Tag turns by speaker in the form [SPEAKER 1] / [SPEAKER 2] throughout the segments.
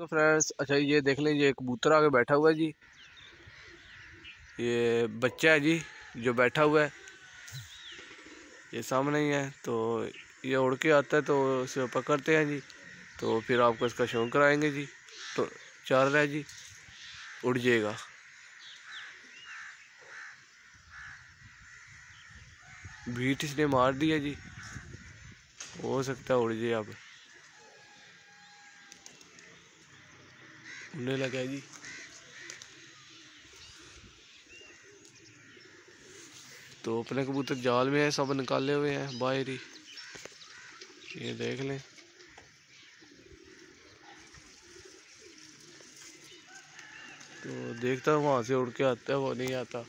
[SPEAKER 1] तो फ्रेंड्स, अच्छा ये देख लें, ये कबूतर आगे बैठा हुआ है जी। ये बच्चा है जी जो बैठा हुआ है, ये सामने ही है। तो ये उड़ के आता है तो इसे पकड़ते हैं जी। तो फिर आपको इसका शौक कराएंगे जी। तो चार रहा है जी, उड़ जाएगा। बीट इसने मार दिया जी, हो सकता है उड़ जाए। अब उड़ने लगा जी। तो अपने कबूतर जाल में है, सब निकाले हुए हैं बाहर ही, ये देख लें। तो देखता हूँ वहाँ से उड़ के आता है, वो नहीं आता।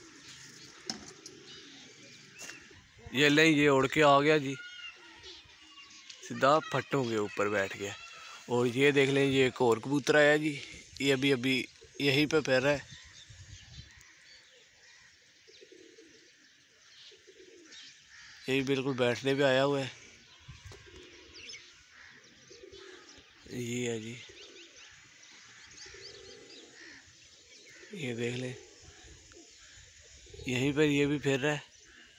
[SPEAKER 1] ये लें, ये उड़ के आ गया जी, सीधा फट्टों के ऊपर बैठ गया। और ये देख लें, ये एक और कबूतर आया जी, ये अभी अभी यहीं पे पैर रहा है। ये बिल्कुल बैठने पे आया हुआ है। ये है जी, ये देख लें, यहीं पर ये भी फिर रहा है।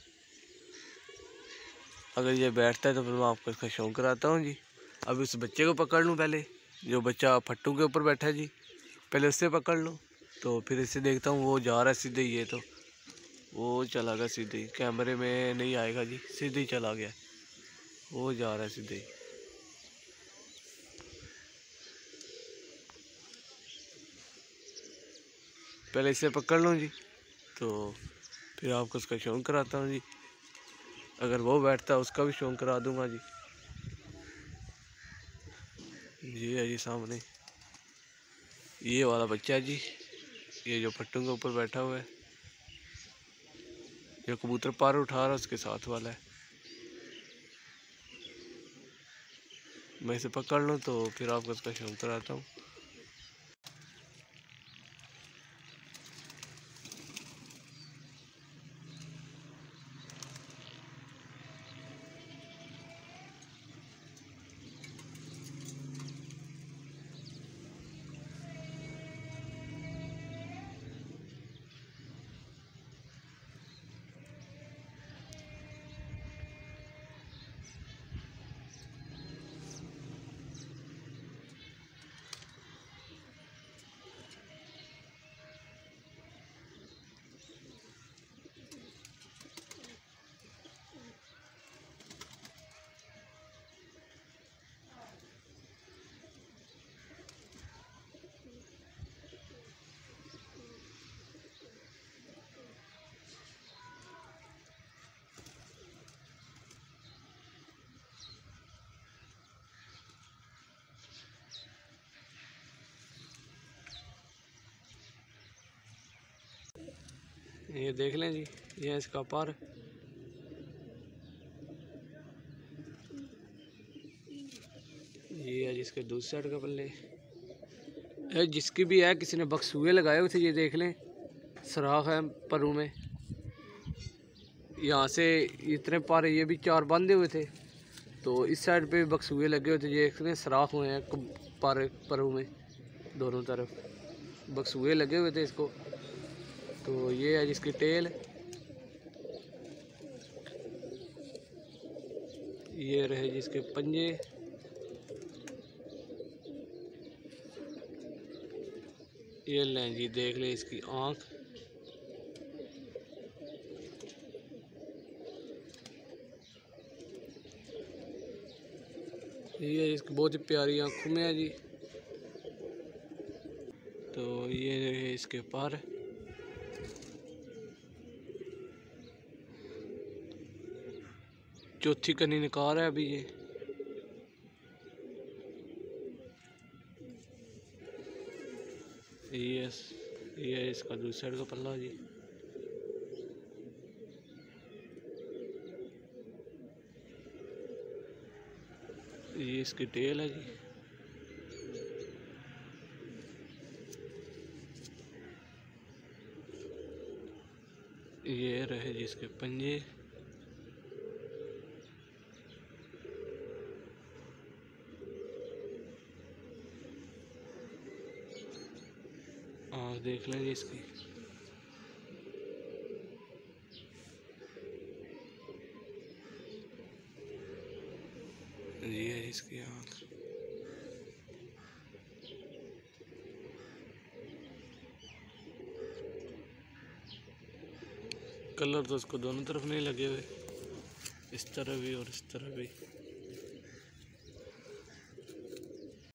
[SPEAKER 1] अगर ये बैठता है तो फिर मैं आपको इसका शौक कराता हूँ जी। अब इस बच्चे को पकड़ लूँ पहले, जो बच्चा फट्टू के ऊपर बैठा है जी, पहले उससे पकड़ लूँ। तो फिर इससे देखता हूँ, वो जा रहा है सीधे, ये तो वो चला गया सीधे ही, कैमरे में नहीं आएगा जी, सीधे ही चला गया, वो जा रहा है सीधे ही। पहले इसे पकड़ लूँ जी, तो फिर आपको उसका शौक कराता हूँ जी। अगर वो बैठता है उसका भी शौक करा दूंगा जी। ये है जी सामने, ये वाला बच्चा है जी, ये जो फट्टू के ऊपर बैठा हुआ है। जो कबूतर पर उठा रहा है उसके साथ वाला है। मैं इसे पकड़ लूँ तो फिर आपको उसका शौक कराता हूँ। ये देख लें जी, ये इसका पर, ये है जिसके दूसरी साइड का पल्ले। जिसकी भी है, किसी ने बक्सूए लगाए हुए थे, ये देख लें, सुराख है परों में। यहाँ से इतने पर, ये भी चार बांधे हुए थे, तो इस साइड पे बक्सूए लगे हुए थे, ये इतने सुराख हुए हैं परों में, दोनों तरफ बक्सूए लगे हुए थे इसको। तो ये है जिसकी टेल, ये रहे जिसके पंजे, ये लें जी, देख लें इसकी आँख, ये इसकी बहुत ही प्यारी आँखों में है जी। तो ये रहे इसके पर, चौथी कनी निकाल है अभी ये इसका दूसरी साइड का पल्ला जी। ये इसकी टेल है जी। ये रहे जिसके पंजे, आँख देख लें जी इसकी। ये है इसकी आँख। कलर तो उसको दोनों तरफ नहीं लगे हुए, इस तरह भी और इस तरह भी।